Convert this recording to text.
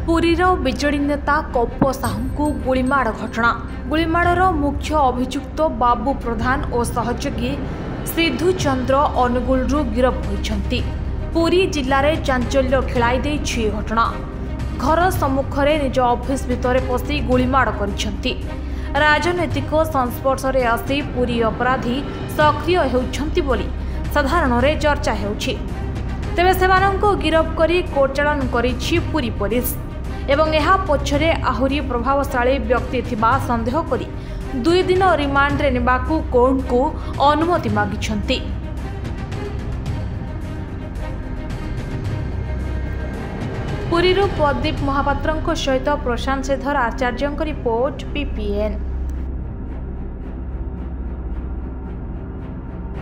पुरीर बिजेडी नेता कप्प साहू को गुलीमाड़ घटना। गुलीमाड़र मुख्य अभियुक्त बाबू प्रधान और सहयोगी सिद्धू चंद्र अनुगुलू गिरफ होइछंती। पुरी जिले में चांचल्य खेलाई घटना। घर सम्मुखें निज ऑफिस भितर पशि गुलीमाड़ करिसेंती। राजनैतिक संस्पर्श में आसी पुरी अपराधी सक्रिय होउछंती बोली साधारण चर्चा होउछि। तेबे सेमानंको गिरफ करी कोर्ट चालान करिछि पुरी पुलिस एवं यह पछरे आहुरी प्रभावशाली व्यक्ति थिबा संदेह करी 2 दिन रिमांड रे नेबाकू कोर्ट को अनुमति मागिछंती। पुरीरू प्रदीप महापात्रंको सहित प्रशांत शेखर आचार्यंको रिपोर्ट PPN।